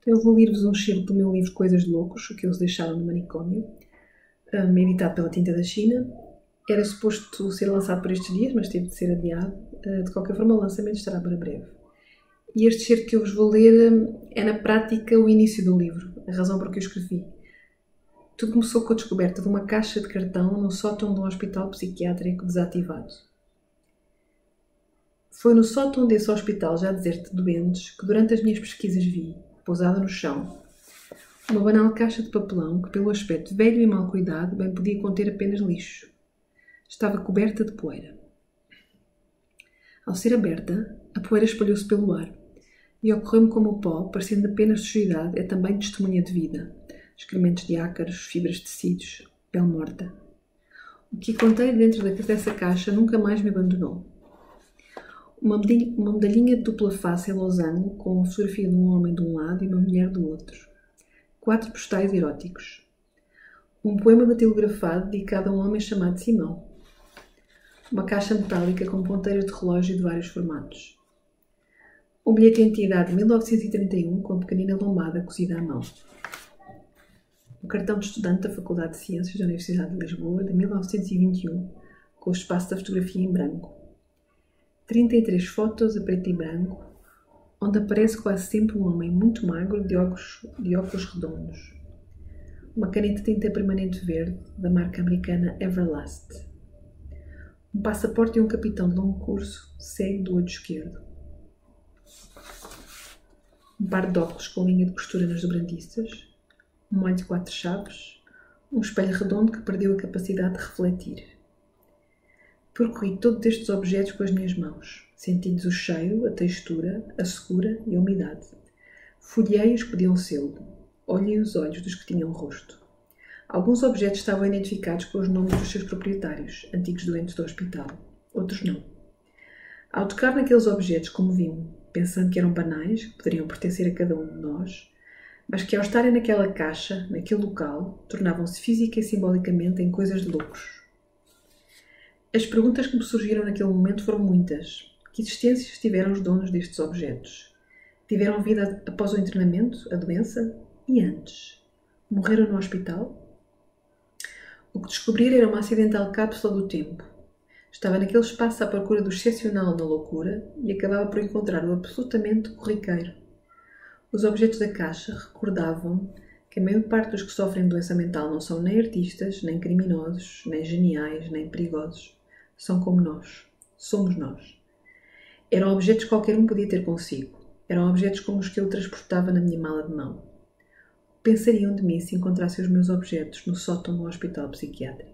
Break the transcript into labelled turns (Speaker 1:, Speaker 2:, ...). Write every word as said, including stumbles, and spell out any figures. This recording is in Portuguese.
Speaker 1: Então eu vou ler-vos um excerto do meu livro Coisas de Loucos, o que eles deixaram no manicômio, um, editado pela Tinta da China. Era suposto ser lançado por estes dias, mas teve de ser adiado. Uh, de qualquer forma, o lançamento estará para breve. E este excerto que eu vos vou ler um, é, na prática, o início do livro, a razão por que eu escrevi. Tudo começou com a descoberta de uma caixa de cartão no sótão de um hospital psiquiátrico desativado. Foi no sótão desse hospital já deserto de doentes que, durante as minhas pesquisas, vi, pousada no chão, uma banal caixa de papelão que, pelo aspecto velho e mal cuidado, bem podia conter apenas lixo. Estava coberta de poeira. Ao ser aberta, a poeira espalhou-se pelo ar e ocorreu-me como o pó, parecendo apenas sujidade, é também testemunha de vida. Excrementos de ácaros, fibras de tecidos, pele morta. O que encontrei dentro dessa caixa nunca mais me abandonou. Uma medalhinha, uma medalhinha de dupla face em losango, com a fotografia de um homem de um lado e uma mulher do outro. Quatro postais eróticos. Um poema datilografado dedicado a um homem chamado Simão. Uma caixa metálica com ponteiras de relógio de vários formatos. Um bilhete de identidade de mil novecentos e trinta e um com a pequenina lombada cozida à mão. Um cartão de estudante da Faculdade de Ciências da Universidade de Lisboa de mil novecentos e vinte e um, com o espaço da fotografia em branco. trinta e três fotos a preto e branco, onde aparece quase sempre um homem muito magro de óculos, de óculos redondos. Uma caneta de tinta permanente verde, da marca americana Everlast. Um passaporte e um capitão de longo curso, cego do olho esquerdo. Um par de óculos com linha de costura nas dobradiças. Um molho de quatro chaves. Um espelho redondo que perdeu a capacidade de refletir. Percorri todos estes objetos com as minhas mãos, sentindo o cheiro, a textura, a secura e a umidade. Folhei os que podiam sê-lo. Olhei os olhos dos que tinham rosto. Alguns objetos estavam identificados com os nomes dos seus proprietários, antigos doentes do hospital. Outros não. Ao tocar naqueles objetos, comovi-me, pensando que eram banais, que poderiam pertencer a cada um de nós, mas que ao estarem naquela caixa, naquele local, tornavam-se física e simbolicamente em coisas de loucos. As perguntas que me surgiram naquele momento foram muitas. Que existências tiveram os donos destes objetos? Tiveram vida após o internamento, a doença? E antes? Morreram no hospital? O que descobri era uma acidental cápsula do tempo. Estava naquele espaço à procura do excepcional na loucura e acabava por encontrar o absolutamente corriqueiro. Os objetos da caixa recordavam que a maior parte dos que sofrem doença mental não são nem artistas, nem criminosos, nem geniais, nem perigosos. São como nós. Somos nós. Eram objetos que qualquer um podia ter consigo. Eram objetos como os que eu transportava na minha mala de mão. Pensariam de mim se encontrassem os meus objetos no sótão do hospital psiquiátrico.